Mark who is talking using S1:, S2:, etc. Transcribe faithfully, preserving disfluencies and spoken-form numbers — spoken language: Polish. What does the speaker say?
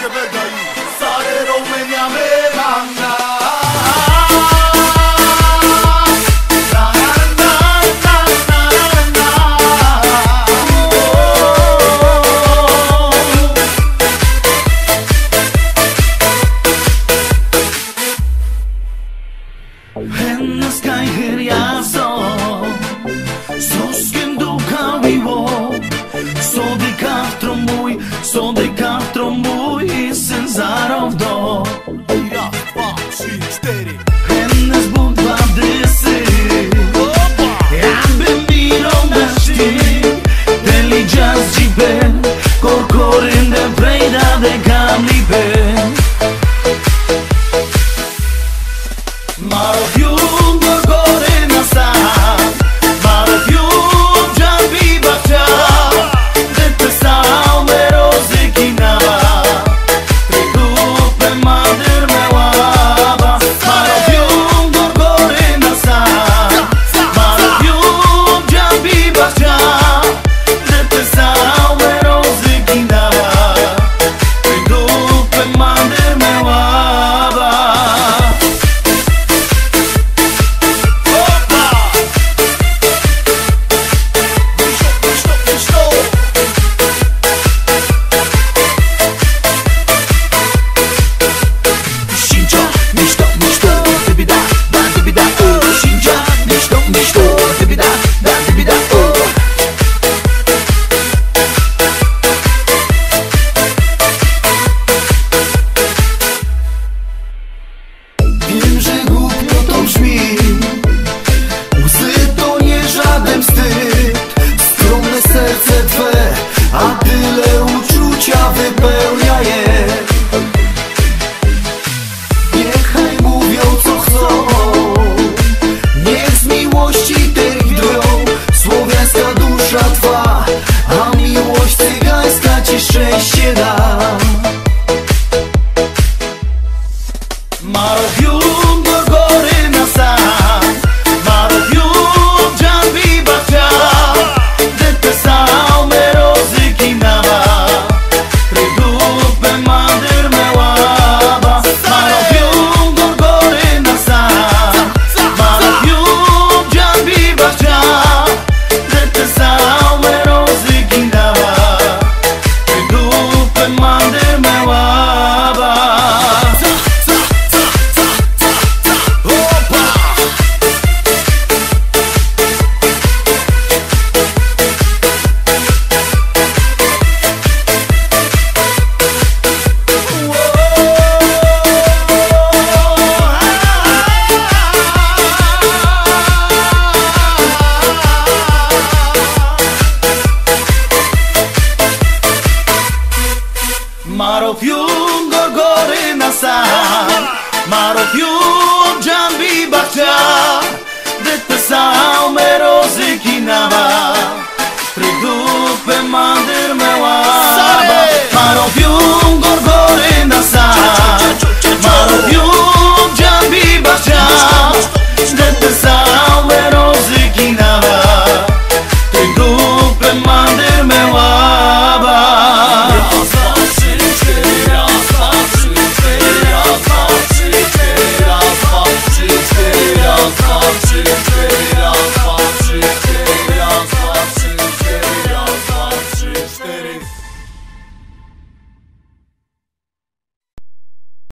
S1: Sare România mea.
S2: Hennes kaj herja so Sosken do kavivo Sodi kaftro muj Sodi kaftro muj Sen zarov do Hennes budva desi Ja be miro me shti Deli jazz gjibe Korkorin de prejda de kam libe Maro fium gorgore na sa Maro fium jambi bacha Dette sao me roze kinava Trigupe mader me waba Maro fium gorgore na sa Maro fium jambi bacha Dette sao me roze kinava Trigupe mader me waba Wiem, że głupio to brzmi Łzy to nie żaden wstyd Skromne serce twe A tyle uczucia wypełnia je Niechaj mówią co chcą Niech z miłości tej drą Słowiańska dusza twa A miłość cygańska ci szczęście da Maro fium gorgore na sa Maro fium jambi bacha Dette sao me roze kinava Trigupe mader me waba Maro fium gorgore na sa Maro fium jambi bacha Dette sao me roze kinava Trigupe mader me waba Maro fium gorgore na sa Maro fium jambi bacha Dette sao me roze kinava Trigupe mader me waba Maro fium gorgore na sa Maro fium